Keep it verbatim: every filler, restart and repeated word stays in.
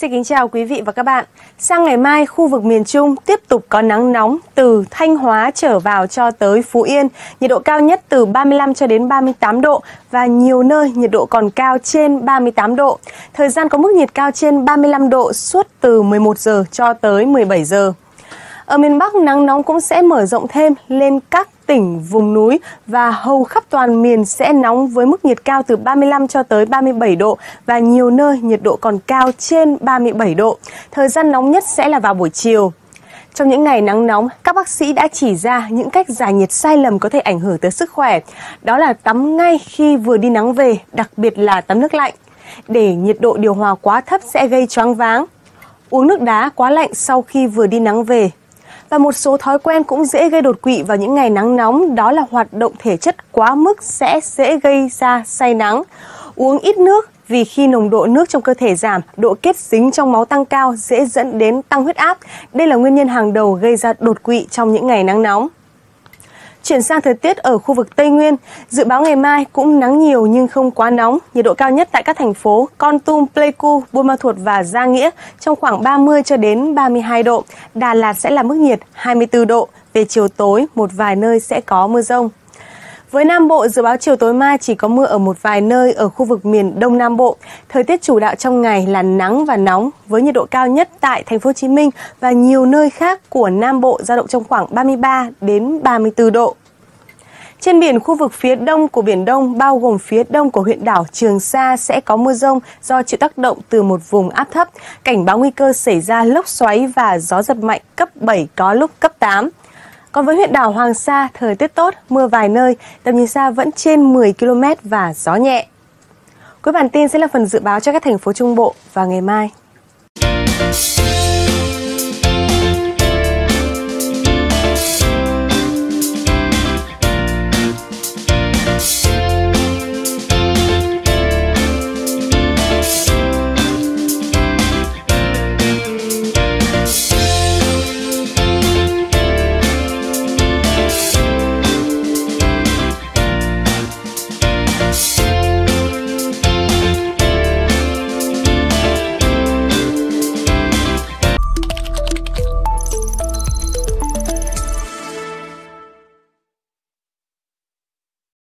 Xin kính chào quý vị và các bạn. Sang ngày mai, khu vực miền Trung tiếp tục có nắng nóng từ Thanh Hóa trở vào cho tới Phú Yên. Nhiệt độ cao nhất từ ba mươi lăm cho đến ba mươi tám độ và nhiều nơi nhiệt độ còn cao trên ba mươi tám độ. Thời gian có mức nhiệt cao trên ba mươi lăm độ suốt từ mười một giờ cho tới mười bảy giờ. Ở miền Bắc, nắng nóng cũng sẽ mở rộng thêm lên các tỉnh vùng núi và hầu khắp toàn miền sẽ nóng với mức nhiệt cao từ ba mươi lăm cho tới ba mươi bảy độ và nhiều nơi nhiệt độ còn cao trên ba mươi bảy độ. Thời gian nóng nhất sẽ là vào buổi chiều. Trong những ngày nắng nóng, các bác sĩ đã chỉ ra những cách giải nhiệt sai lầm có thể ảnh hưởng tới sức khỏe. Đó là tắm ngay khi vừa đi nắng về, đặc biệt là tắm nước lạnh. Để nhiệt độ điều hòa quá thấp sẽ gây choáng váng. Uống nước đá quá lạnh sau khi vừa đi nắng về. Và một số thói quen cũng dễ gây đột quỵ vào những ngày nắng nóng, đó là hoạt động thể chất quá mức sẽ dễ gây ra say nắng. Uống ít nước vì khi nồng độ nước trong cơ thể giảm, độ kết dính trong máu tăng cao dễ dẫn đến tăng huyết áp. Đây là nguyên nhân hàng đầu gây ra đột quỵ trong những ngày nắng nóng. Chuyển sang thời tiết ở khu vực Tây Nguyên, dự báo ngày mai cũng nắng nhiều nhưng không quá nóng. Nhiệt độ cao nhất tại các thành phố Kon Tum, Pleiku, Buôn Ma Thuột và Gia Nghĩa trong khoảng ba mươi cho đến ba mươi hai độ. Đà Lạt sẽ là mức nhiệt hai mươi tư độ. Về chiều tối, một vài nơi sẽ có mưa rông. Với Nam Bộ, dự báo chiều tối mai chỉ có mưa ở một vài nơi ở khu vực miền Đông Nam Bộ. Thời tiết chủ đạo trong ngày là nắng và nóng với nhiệt độ cao nhất tại Thành phố Hồ Chí Minh và nhiều nơi khác của Nam Bộ dao động trong khoảng ba mươi ba đến ba mươi tư độ. Trên biển, khu vực phía đông của Biển Đông bao gồm phía đông của huyện đảo Trường Sa sẽ có mưa rông do chịu tác động từ một vùng áp thấp. Cảnh báo nguy cơ xảy ra lốc xoáy và gió giật mạnh cấp bảy có lúc cấp tám. Còn với huyện đảo Hoàng Sa, thời tiết tốt, mưa vài nơi, tầm nhìn xa vẫn trên mười ki lô mét và gió nhẹ. Cuối bản tin sẽ là phần dự báo cho các thành phố Trung Bộ vào ngày mai.